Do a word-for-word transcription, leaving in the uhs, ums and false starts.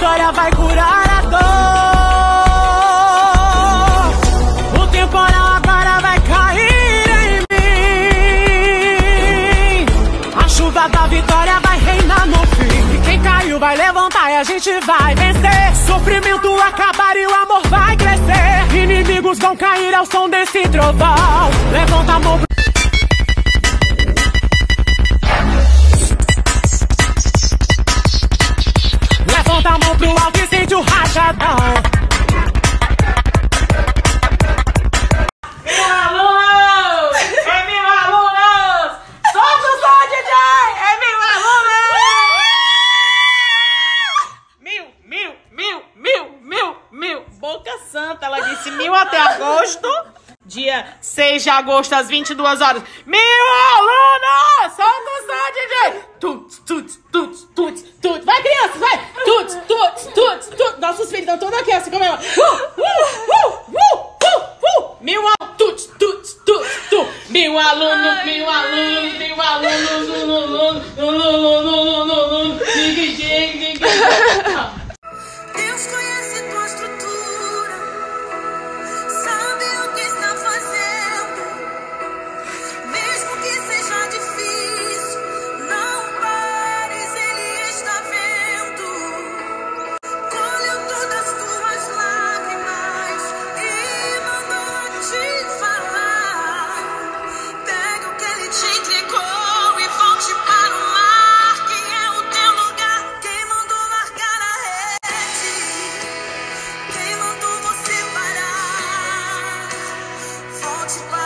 vitória vai curar a dor. O temporal agora vai cair em mim. A chuva da vitória vai reinar no fim. E quem caiu vai levantar e a gente vai vencer. Sofrimento acabar e o amor vai crescer. Inimigos vão cair ao som desse trovão. Levanta a mão. Levanta a mão pro alto e sente o rachadão. Mil alunos! É mil alunos! Solta o som, D J! É mil alunos! Mil, mil, mil, mil, mil, mil. Boca Santa, ela disse mil até agosto. Dia seis de agosto, às vinte e duas horas. Mil alunos! Solta o som, D J! Tuts, tuts, tuts, tuts, tuts. Vai, crianças, vai! Tuts, tuts, tuts, tuts. Nossos filhos estão todos aqui, assim como eu. Uh, uh, uh, uh, uh, uh. Mil alunos, tuts, tuts, tuts, tuts. Mil alunos, mil alunos, mil alunos, alunos, alunos, alunos, alunos. Deus conhece tua estrutura, sabe o que está fazendo. Mesmo que seja difícil, não pares, Ele está vendo. Colheu todas as tuas lágrimas e mandou te falar. Pega o que Ele te entregou e volte para o mar, que é o teu lugar. Quem mandou largar a rede? Quem mandou você parar? Volte para